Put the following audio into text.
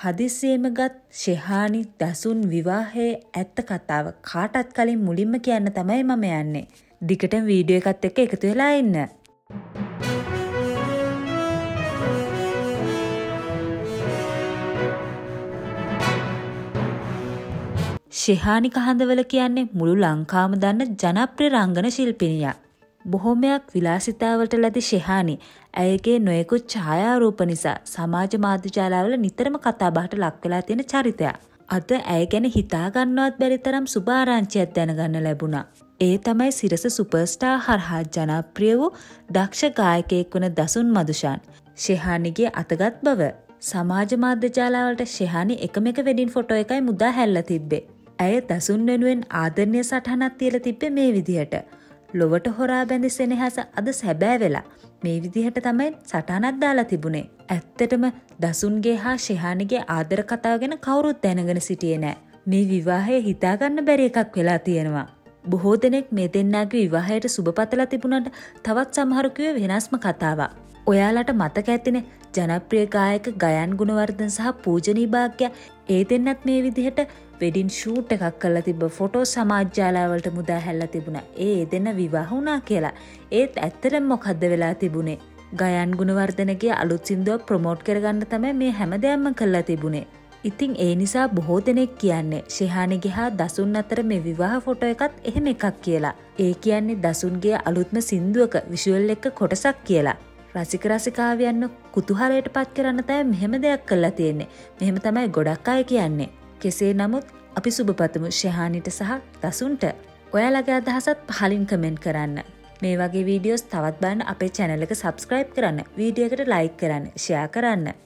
හදිසියෙම ගත් ශෙහානි දසුන් විවාහයේ ඇත්ත කතාව කාටත් කලින් මුලින්ම කියන්න තමයි මම යන්නේ. දිගටම වීඩියෝ එකත් එක්ක එකතු වෙලා ඉන්න. ශෙහානි කහඳවල කියන්නේ මුළු ලංකාවම දන්න ජනප්‍රිය රංගන ශිල්පිනියක්. බොහොමයක් විලාසිතාවලට ලැබි ශෙහානි ඇයගේ නොයෙකුත් ඡායාරූප නිසා සමාජ මාධ්‍ය ජාලවල නිතරම කතාබහට ලක් වෙලා තියෙන චරිතයක්. අද ඇය ගැන හිතා ගන්නවත් බැරි තරම් සුබ ආරංචියක් දැනගන්න ලැබුණා. ඒ තමයි සිරස සුපර්ස්ටාර් හරහා ජනප්‍රිය වූ දක්ෂ ගායකයෙක් වන දසුන් මදුෂාන් ශෙහානිගේ අතගත් බව. සමාජ මාධ්‍ය ජාලවලට ශෙහානි එකම එක වෙඩින් ෆොටෝ එකයි මුදා හැල්ලා තිබ්බේ. ඇය දසුන් වෙනුවෙන් ආදරණීය සටහනක් තියලා තිබ්බේ මේ විදිහට. ලොවට හොරා බැඳි සෙනෙහස අද සැබෑ වෙලා මේ විදිහට තමයි සටහනක් දාලා තිබුණේ. ඇත්තටම දසුන්ගේ හා ශෙහානිගේ ආදර කතාව ගැන කවුරුත් දැනගෙන සිටියේ නෑ. මේ විවාහය හිතා ගන්න බැරි එකක් වෙලා තියෙනවා. බොහෝ දෙනෙක් මේ දෙන්නාගේ විවාහයට සුබපතලා තිබුණාට තවත් සමහරු කිව්වේ වෙනස්ම කතාවක්. ඔයාලට මතක ඇතිනේ ජනප්‍රිය ගායක ගයන් ගුණවර්ධන සහ පූජනී භාග්‍ය ඒ දෙන්නත් මේ විදිහට වෙඩින් ෂූට් එකක් කරලා තිබ්බ ෆොටෝ සමාජ ජාලවලට මුදා හැල්ලා තිබුණා. ඒ දෙන්න විවාහ වුණා කියලා. ඒත් ඇත්තටම මොකද්ද වෙලා තිබුණේ? ගයන් ගුණවර්ධනගේ අලුත් සින්දුව ප්‍රොමෝට් කරගන්න තමයි මේ හැමදේම කරලා තිබුණේ. ඉතින් ඒ නිසා බොහෝ දෙනෙක් කියන්නේ ශෙහානිගේ හා දසුන් අතර මේ විවාහ ෆොටෝ එකත් එහෙම එකක් කියලා. ඒ කියන්නේ දසුන්ගේ අලුත්ම සින්දුවක විෂුවල් එක කොටසක් කියලා. රසික රසිකාවියන්ව කුතුහලයට පත් කරන්න තමයි මෙහෙම දෙයක් කරලා තියෙන්නේ. මෙහෙම තමයි ගොඩක් අය කියන්නේ. කෙසේ නමුත් අපි සුබපතමු ශෙහානිට සහ දසුන්ට. ඔයාලගේ අදහසත් පහලින් කමෙන්ට් කරන්න. මේ වගේ වීඩියෝස් තවත් බලන්න අපේ channel එක subscribe කරන්න. වීඩියෝ එකට like කරන්න, share කරන්න.